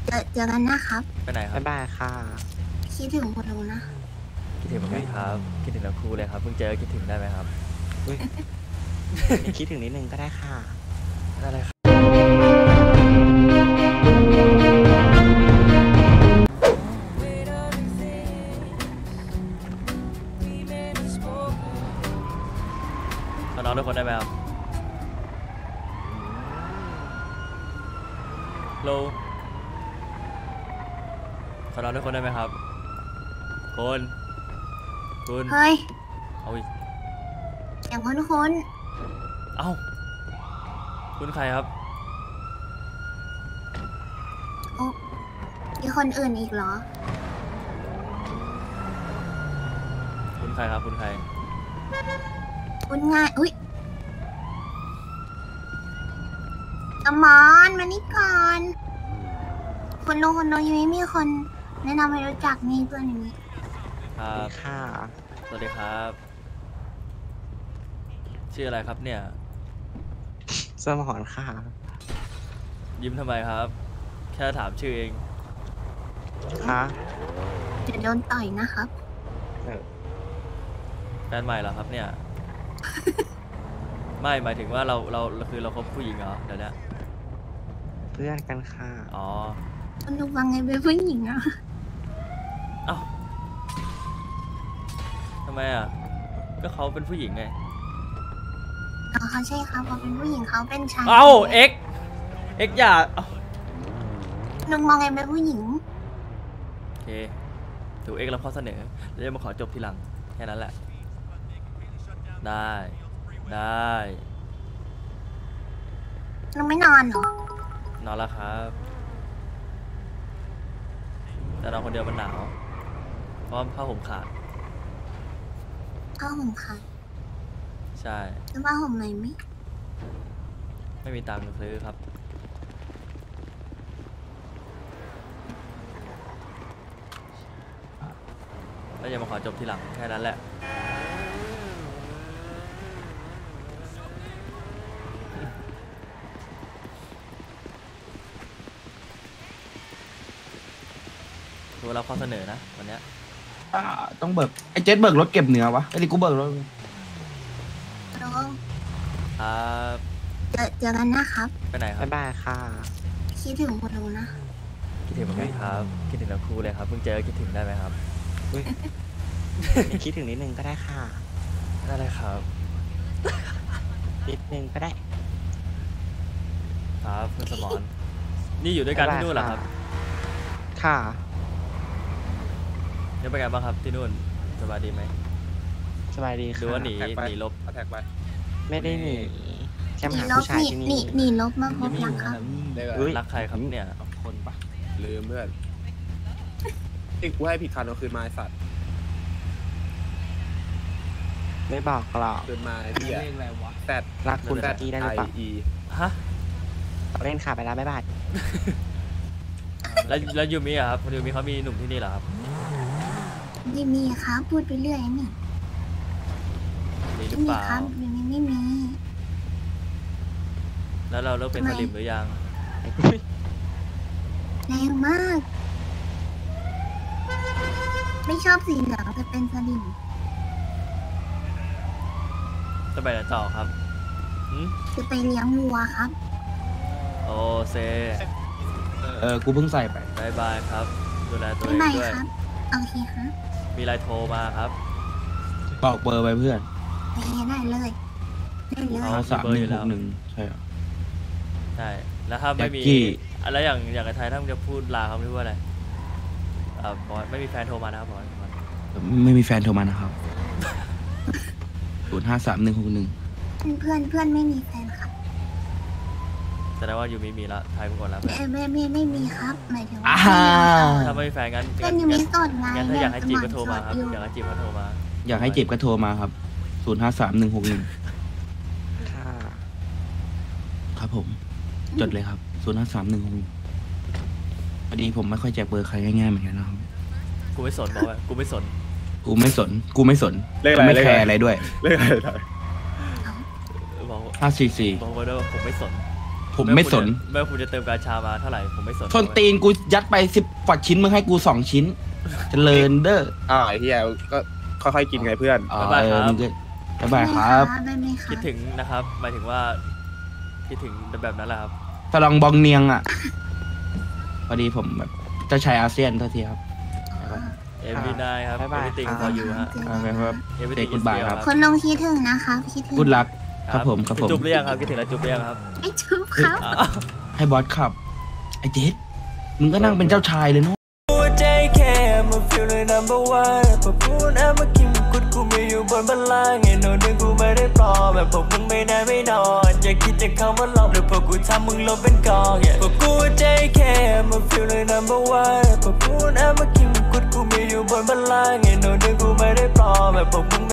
เจอกันนะครับไปไหนครับบ๊ายบายค่ะคิดถึงคุณลุงนะคิดถึงเหมือนกันครับ คิดถึงทั้งคู่เลยครับ เพิ่งเจอคิดถึงได้ไหมครับอุ๊ย คิดถึงนิดนึงก็ได้ค่ะได้เลยครับขอน้องทุกคนได้ไหมครับโลขอน้องทุกคนได้ไหมครับคุณเฮ้ยเอาอีกอย่างคนเอ้า คุณใครครับโอ้มีคนอื่นอีกเหรอคุณใครครับ คุณใครคุณง่ายอุ้ยอมอนมานี่ก่อน คุณลุงยังไม่มีคนแนะนำให้รู้จักนี่เพื่อนอย่างนี้ครับค่ะสวัสดีครับ ชื่ออะไรครับเนี่ยสมอนค่ะยิ้มทำไมครับ แค่ถามชื่อเองค่ะจะโดนต่อยนะครับแฟนใหม่เหรอครับเนี่ย ไม่หมายถึงว่าเราคือเราคบผู้หญิงเหรอเดี๋ยวนี้เพื่อนกันค่ะอ๋อคุณลุงว่าไงเป็นผู้หญิงอะเอ้าทำไมอ่ะ ก็เขาเป็นผู้หญิงไงอ๋อเขาใช่ครับเขาเป็นผู้หญิงเขาเป็นชายเอ้าเอ็กอย่าเอ้าลุงมองไงเป็นผู้หญิงโอเคถูกเอ็กรับข้อเสนอแล้วจะมาขอจบทีหลังแค่นั้นแหละ ได้ลุงไม่นอนเหรอนอนแล้วครับ แต่นอนคนเดียวมันหนาว เพราะผ้าห่มขาดผ้าห่มขาดใช่ซื้อผ้าห่มใหม่ไหมไม่มีตังค์ซื้อครับ แล้วจะมาขอจบทีหลังแค่นั้นแหละ ดูรับข้อเสนอนะวันเนี้ยต้องเบิกไอ้เจ็ดเบิกรถเก็บเนื้อวะไอ้ดิกูเบิกรถลุงครับเจอกันนะครับไปไหนครับบ๊ายบายค่ะคิดถึงคุณลุงนะคิดถึงเหมือนกันครับ คิดถึงทั้งคู่เลยครับ เพิ่งเจอคิดถึงได้ไหมครับอุ๊ย คิดถึงนิดนึงก็ได้ค่ะได้เลยครับนิดนึงก็ได้ครับคุณสมรนี่อยู่ด้วยกันที่นู่นเหรอครับค่ะยังเป็นไงบ้างครับที่นู่นสบายดีไหมสบายดีหค่ะรือว่าหนีลบแท็กไปไม่ได้หนีแค่หมานีหาลบผู้ชายที่หนีนี่หนีลบมาพบยังครับได้เลยอุ๊ยรักใครครับเนี่ยคนปะลืมเพื่อนอีกกูให้ผิดคันเอาคืนมาไอ้สัตว์ไม่บอกหรอกคืนมาไอ้เหี้ยแซดรักคุณแซสัดกทีได้หไอรือเปล่าอีฮะเล่นค่ะไปแล้วบ๊ายบายแล้วยูมิอะครับยูมิเขามีหนุ่มที่นี่เหรอครับไม่มีครับพูดไปเรื่อยนี่มีหรืไม่อมีเปล่าครับยังไม่มีแล้วเราเลิกเป็นสลิมหรือยังแรงมาก ไม่ชอบสีเหลืองแต่เป็นสลิมจะไปไหนต่อครับหืมจะไปเลี้ยงวัวครับโอเซกูเพิ่งใส่ไปบายบายครับ ดูแลตัวเอไม่งไม่ด้วยครับโอเคครับมีอะไรโทรมาครับบอกเบอร์ไปเพื่อนไปได้เลยได้เลยเอา 53 161ใช่เหรอใช่ แล้วถ้าไม่มีแจ็คกี้แล้วอย่างไอ้ไทยถ้ามึงจะพูดลาเขาไม่พูดว่าอะไรบอสไม่มีแฟนโทรมานะครับบอสไม่มีแฟนโทรมานะครับ053161 เพื่อนไม่มีแฟนครับแสดงว่ายูมิมีละไทยเป็นคนละเพื่อนไม่มีครับหมายถึงว่าอ่าถ้าไม่มีแฟนงั้นเพื่อนยังมีโสดไงงั้นถ้าอยากให้จีบก็โทรมาครับสดอยู่อยากให้จีบก็โทรมาอยากให้เจ็บก็โทรมาครับ053161 ค่ะครับผม จดเลยครับ053161พอดีผมไม่ค่อยแจกเบอร์ใครง่ายๆเหมือนกันนะครับกูไม่สนบอกว่ากูไม่สนกูไม่สนเลขอะไรไม่เลขแคอะไรร์อะไรด้วยเลขอะไรบอก 544 บอกไว้ด้วยว่าผมไม่สนผมไม่สนไม่ว่าคุณจะเติมกาชามาเท่าไหร่ผมไม่สนส้นตีนกูยัดไป10 กว่าชิ้นมึงให้กู2 ชิ้นเจริญเด้อไอ้เฮียก็ค่อยๆกินไงเพื่อนอ๋อมึงก็บ๊ายบายครับบ๊ายบายค่ะคิดถึงนะครับหมายถึงว่าคิดถึงแบบนั้นแหละครับตะลองบองเนียงอ่ะพอดีผมแบบเจ้าชายอาเซียนเท่าทีครับ every night ครับบ๊ายบาย everything ครับ for you ฮะครับ everything is goodbye real ครับคุณลุงคิดถึงนะคะคิดถึงพูดรักครับผมครับผมจุ๊บหรือยังครับคิดถึงแล้วจุ๊บหรือยังครับไอ้ชุบครับให้บอสขับ ไอ้เจสมึงก็นั่งเป็นเจ้าชายเลยเนาะ JK I'm a feeling number one พอพูดนะเมื่อกี้มึงกุดกูไม่อยู่บนบัลลังก์ไอ้โน่นนึงกูไม่ได้ปลอมแบบพวกมึงไม่ได้ไม่นอนอย่าคิดจะเข้ามาหลอกเดี๋ยวพวกกูทำมึงลบเป็นกองพวกกู JK I'm a feeling number one พอพูดนะเมื่อกี้มึงกุดกูไม่อยู่บนบัลลังก์ไอ้โน่นนึงกูไม่ได้ปลอมแบบพวกมึง